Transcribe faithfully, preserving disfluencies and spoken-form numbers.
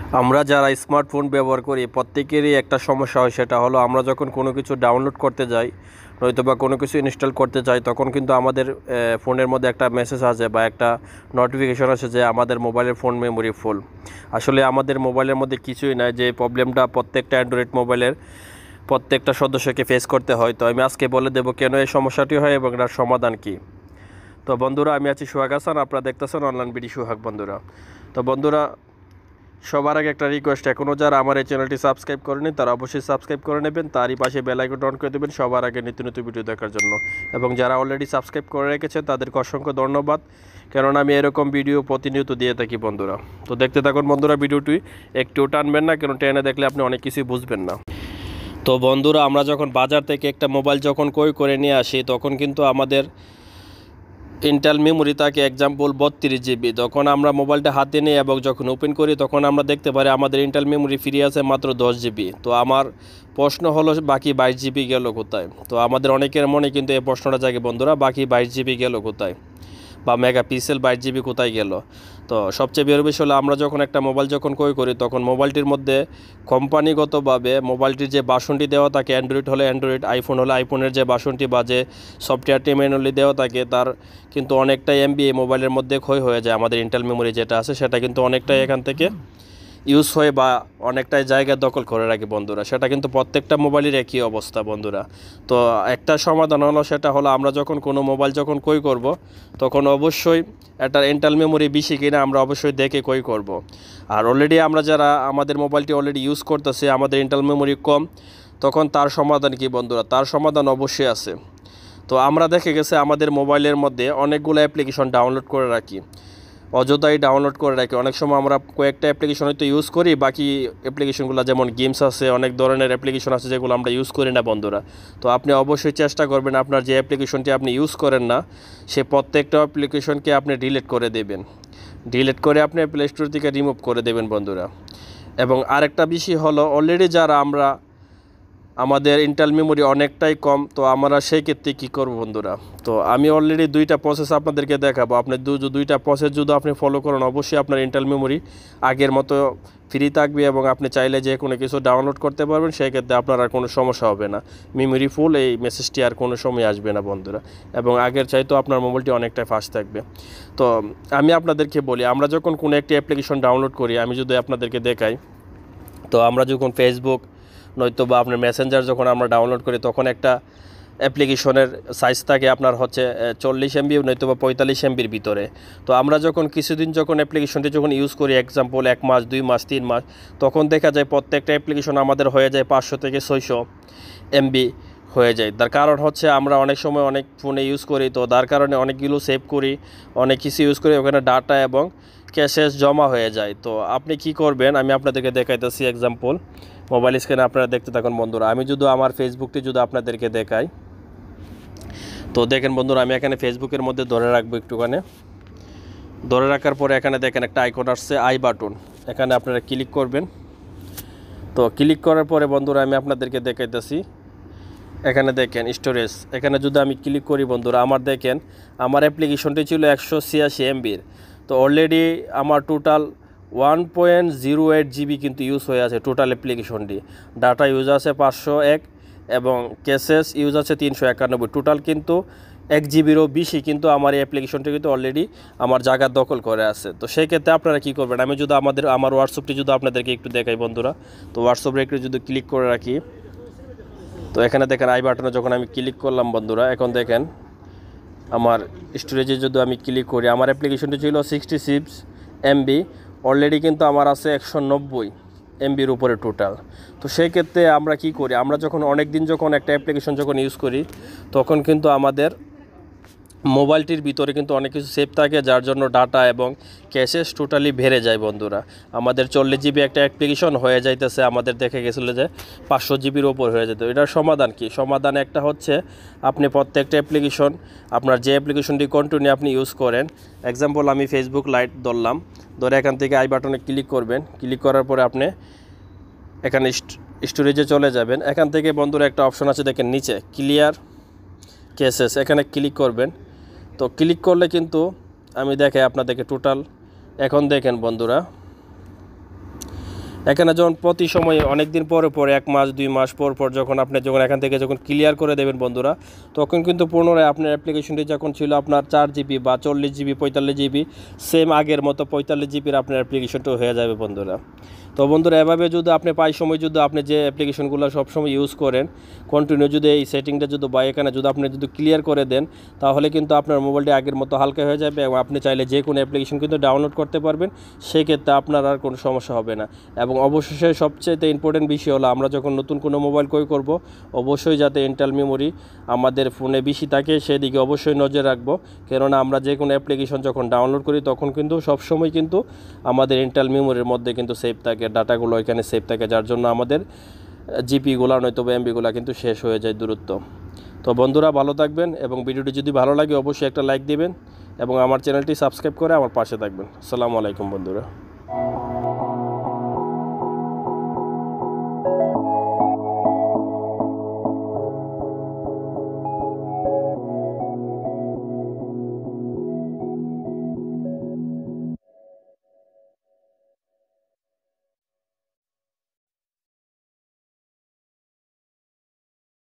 আমরা যারা স্মার্টফোন ব্যবহার করি প্রত্যেকেরই একটা সমস্যা হয়, সেটা হলো আমরা যখন কোনো কিছু ডাউনলোড করতে যাই নয়তো বা কোনো কিছু ইনস্টল করতে যাই তখন কিন্তু আমাদের ফোনের মধ্যে একটা মেসেজ আসে বা একটা নোটিফিকেশন আসে যে আমাদের মোবাইলের ফোন মেমোরি ফুল। আসলে আমাদের মোবাইলের মধ্যে কিছুই নাই, যে প্রবলেমটা প্রত্যেকটা অ্যান্ড্রয়েড মোবাইলের প্রত্যেকটা সদস্যকে ফেস করতে হয়। তো আমি আজকে বলে দেবো কেন এই সমস্যাটি হয় এবং এটার সমাধান কী। তো বন্ধুরা, আমি আছি সোহাগ হাসান, আপনারা দেখতেছেন অনলাইন বিডি সোহাগ। বন্ধুরা, তো বন্ধুরা সবার আগে একটা রিকোয়েস্ট, এখনও যারা আমার এই চ্যানেলটি সাবস্ক্রাইব করেনি তারা অবশ্যই সাবস্ক্রাইব করে নেবেন, তারই পাশে বেল আইকনটা অন করে দেবেন সবার আগে নিত্য নতুন ভিডিও দেখার জন্য। এবং যারা অলরেডি সাবস্ক্রাইব করে রেখেছেন তাদেরকে অসংখ্য ধন্যবাদ, কারণ আমি এরকম ভিডিও প্রতিনিয়ত দিয়ে থাকি বন্ধুরা। তো দেখতে থাকুন বন্ধুরা, ভিডিওটি একটু টানবেন না, কারণ টেনে দেখলে আপনি অনেক কিছুই বুঝবেন না। তো বন্ধুরা, আমরা যখন বাজার থেকে একটা মোবাইল যখন ক্রয় করে নিয়ে আসি তখন কিন্তু আমাদের ইন্টারনাল মেমোরি থাকে এক্সাম্পল বত্রিশ জিবি। তখন আমরা মোবাইলটা হাতে নিই এবং যখন ওপেন করি তখন আমরা দেখতে পারি আমাদের ইন্টারনাল মেমোরি ফ্রি আছে মাত্র দশ জিবি। তো আমার প্রশ্ন হলো বাকি বাইশ জিবি গেল কোথায়? তো আমাদের অনেকের মনে কিন্তু এই প্রশ্নটা জাগে বন্ধুরা, বাকি বাইশ জিবি গেল কোথায়, বা মেগা পিক্সেল বাইশ জিবি কোথায় গেল? তো সবচেয়ে বড় বিষয় হলো আমরা যখন একটা মোবাইল যখন ক্রয় করি তখন মোবাইলটির মধ্যে কোম্পানিগতভাবে মোবাইলটির যে বাসনটি দেওয়া থাকে, অ্যান্ড্রয়েড হলে অ্যান্ড্রয়েড, আইফোন হলে আইফোনের যে বাসনটি বা যে সফটওয়্যারটি ম্যানুয়ালি দেওয়া থাকে তার কিন্তু অনেকটাই এমবি এই মোবাইলের মধ্যে ক্ষয় হয়ে যায়। আমাদের ইন্টারনাল মেমোরি যেটা আছে সেটা কিন্তু অনেকটাই এখান থেকে ইউজ হয়ে বা অনেকটাই জায়গা দখল করে রাখে বন্ধুরা। সেটা কিন্তু প্রত্যেকটা মোবাইলের একই অবস্থা বন্ধুরা। তো একটা সমাধান হলো, সেটা হলো আমরা যখন কোনো মোবাইল যখন ক্রয় করব তখন অবশ্যই এটার ইন্টারনাল মেমোরি বেশি কিনা আমরা অবশ্যই দেখে ক্রয় করব। আর অলরেডি আমরা যারা আমাদের মোবাইলটি অলরেডি ইউজ করতেছি আমাদের ইন্টারনাল মেমোরি কম, তখন তার সমাধান কি বন্ধুরা? তার সমাধান অবশ্যই আছে। তো আমরা দেখে গেছে আমাদের মোবাইলের মধ্যে অনেকগুলো অ্যাপ্লিকেশন ডাউনলোড করে রাখি, অযথাই ডাউনলোড করে রাখি। অনেক সময় আমরা কয়েকটা অ্যাপ্লিকেশন হয়তো ইউজ করি, বাকি অ্যাপ্লিকেশনগুলো যেমন গেমস আছে, অনেক ধরনের অ্যাপ্লিকেশন আছে যেগুলো আমরা ইউজ করি না বন্ধুরা। তো আপনি অবশ্যই চেষ্টা করবেন আপনার যে অ্যাপ্লিকেশনটি আপনি ইউজ করেন না সে প্রত্যেকটা অ্যাপ্লিকেশনকে আপনি ডিলিট করে দেবেন, ডিলিট করে আপনি প্লে স্টোর থেকে রিমুভ করে দেবেন বন্ধুরা। এবং আরেকটা বিষয় হলো, অলরেডি যারা আমরা আমাদের ইন্টারনাল মেমোরি অনেকটাই কম, তো আমরা সেই ক্ষেত্রে কী করব বন্ধুরা? তো আমি অলরেডি দুইটা প্রসেস আপনাদেরকে দেখাবো। আপনি দুইটা প্রসেস যদি আপনি ফলো করেন অবশ্যই আপনার ইন্টারনাল মেমোরি আগের মতো ফ্রি থাকবে এবং আপনি চাইলে যে কোনো কিছু ডাউনলোড করতে পারবেন, সেই ক্ষেত্রে আপনার আর কোনো সমস্যা হবে না। মেমোরি ফুল এই মেসেজটি আর কোনো সময় আসবে না বন্ধুরা, এবং আগের চাইতেও আপনার মোবাইলটি অনেকটাই ফাস্ট থাকবে। তো আমি আপনাদেরকে বলি, আমরা যখন কোনো একটি অ্যাপ্লিকেশন ডাউনলোড করি, আমি যদি আপনাদেরকে দেখাই, তো আমরা যখন ফেসবুক নয়তো বা আপনার মেসেঞ্জার যখন আমরা ডাউনলোড করি তখন একটা অ্যাপ্লিকেশনের সাইজ থাকে আপনার হচ্ছে চল্লিশ এমবি নয়তো বা পঁয়তাল্লিশ এমবির ভিতরে। তো আমরা যখন কিছুদিন যখন অ্যাপ্লিকেশনটি যখন ইউজ করি, এক্সাম্পল এক মাস, দুই মাস, তিন মাস, তখন দেখা যায় প্রত্যেকটা অ্যাপ্লিকেশন আমাদের হয়ে যায় পাঁচশো থেকে ছয়শো এমবি হয়ে যায়। তার কারণ হচ্ছে আমরা অনেক সময় অনেক ফোনে ইউজ করি, তো তার কারণে অনেকগুলো সেভ করি, অনেক কিছু ইউজ করি, ওখানে ডাটা এবং ক্যাশেস জমা হয়ে যায়। তো আপনি কি করবেন আমি আপনাদেরকে দেখাইতেছি। এক্সাম্পল মোবাইল স্ক্রিনে আপনারা দেখতে থাকুন বন্ধুরা। আমি যদি আমার ফেসবুকটি যদি আপনাদেরকে দেখাই, তো দেখেন বন্ধুরা, আমি এখানে ফেসবুকের মধ্যে ধরে রাখবো একটুখানি। ধরে রাখার পরে এখানে দেখেন একটা আইকন আসছে আই বাটন, এখানে আপনারা ক্লিক করবেন। তো ক্লিক করার পরে বন্ধুরা আমি আপনাদেরকে দেখাইতেছি, এখানে দেখেন স্টোরেজ, এখানে যদি আমি ক্লিক করি বন্ধুরা, আমার দেখেন আমার অ্যাপ্লিকেশনটি ছিল একশো ছিয়াশি এমবির। তো অলরেডি আমার total one point zero eight GB কিন্তু ইউজ হয়ে আছে টোটাল অ্যাপ্লিকেশনটি। ডাটা ইউজ আছে পাঁচশো এক এবং ক্যাশেস ইউজ আছে তিনশো একানব্বই, টোটাল কিন্তু এক জিবিরও বেশি কিন্তু আমার এই অ্যাপ্লিকেশনটি কিন্তু অলরেডি আমার জায়গা দখল করে আছে। তো সেই ক্ষেত্রে আপনারা কী করবেন, আমি যদি আমাদের আমার হোয়াটসঅ্যাপটি যদি আপনাদেরকে একটু দেখাই বন্ধুরা, তো হোয়াটসঅ্যাপে একটু যদি ক্লিক করে রাখি, তো এখানে দেখেন আই বাটনে যখন আমি ক্লিক করলাম বন্ধুরা, এখন দেখেন আমার স্টোরেজে যদি আমি ক্লিক করি, আমার অ্যাপ্লিকেশনটি ছিল সিক্সটি সিক্স এমবি, অলরেডি কিন্তু আমার আছে একশো নব্বই এমবির উপরে টোটাল। তো সেই ক্ষেত্রে আমরা কি করি, আমরা যখন অনেক দিন যখন একটা অ্যাপ্লিকেশন যখন ইউজ করি তখন কিন্তু আমাদের মোবাইলটির ভিতরে কিন্তু অনেক কিছু সেভ থাকে, যার জন্য ডাটা এবং ক্যাশেস টোটালি বেড়ে যায় বন্ধুরা। আমাদের চল্লিশ জিবি একটা অ্যাপ্লিকেশন হয়ে যাইতেছে আমাদের দেখে গেছিলো যে পাঁচশো জিবির ওপর হয়ে যেত। এটার সমাধান কি? সমাধান একটা হচ্ছে আপনি প্রত্যেকটা অ্যাপ্লিকেশন আপনার যে অ্যাপ্লিকেশনটি কন্টিনিউ আপনি ইউজ করেন, এক্সাম্পল আমি ফেসবুক লাইট ধরলাম, ধরে এখান থেকে আই বাটনে ক্লিক করবেন। ক্লিক করার পরে আপনি এখানে স্টোরেজে চলে যাবেন। এখান থেকে বন্ধুরা একটা অপশন আছে দেখেন নিচে ক্লিয়ার ক্যাশেস, এখানে ক্লিক করবেন। তো ক্লিক করলে কিন্তু আমি দেখাই আপনাদেরকে টোটাল, এখন দেখেন বন্ধুরা এখানে যখন প্রতি সময়ে অনেক দিন পরে পরে এক মাস দুই মাস পর পর যখন আপনি যখন এখান থেকে যখন ক্লিয়ার করে দেবেন বন্ধুরা, তখন কিন্তু পুনরায় আপনার অ্যাপ্লিকেশনটি যখন ছিল আপনার চার জিবি বা চল্লিশ জিবি পঁয়তাল্লিশ জিবি সেম আগের মতো পঁয়তাল্লিশ জিবির আপনার অ্যাপ্লিকেশনটা হয়ে যাবে বন্ধুরা। তো বন্ধুরা এভাবে যদি আপনি পাই সময় যদি আপনি যে অ্যাপ্লিকেশনগুলো সবসময় ইউজ করেন কন্টিনিউ যদি এই সেটিংটা যদি বা এখানে যদি আপনি যদি ক্লিয়ার করে দেন, তাহলে কিন্তু আপনার মোবাইলটি আগের মতো হালকা হয়ে যাবে এবং আপনি চাইলে যে কোনো অ্যাপ্লিকেশন কিন্তু ডাউনলোড করতে পারবেন, সেক্ষেত্রে আপনার আর কোনো সমস্যা হবে না। এবং অবশেষে সবচেয়ে ইম্পর্টেন্ট বিষয় হলো আমরা যখন নতুন কোনো মোবাইল ক্রয় করব অবশ্যই যাতে ইন্টারনাল মেমোরি আমাদের ফোনে বেশি থাকে সেদিকে অবশ্যই নজর রাখবো, কেননা আমরা যে কোনো অ্যাপ্লিকেশন যখন ডাউনলোড করি তখন কিন্তু সবসময় কিন্তু আমাদের ইন্টারনাল মেমোরির মধ্যে কিন্তু সেভ থাকে, ডাটাগুলো এখানে সেভ থাকে, যার জন্য আমাদের জিপিগুলো নয়তো বা এমবিগুলো কিন্তু শেষ হয়ে যায় দূরত্ব। তো বন্ধুরা ভালো থাকবেন এবং ভিডিওটি যদি ভালো লাগে অবশ্যই একটা লাইক দিবেন এবং আমার চ্যানেলটি সাবস্ক্রাইব করে আমার পাশে থাকবেন। আসসালামু আলাইকুম বন্ধুরা।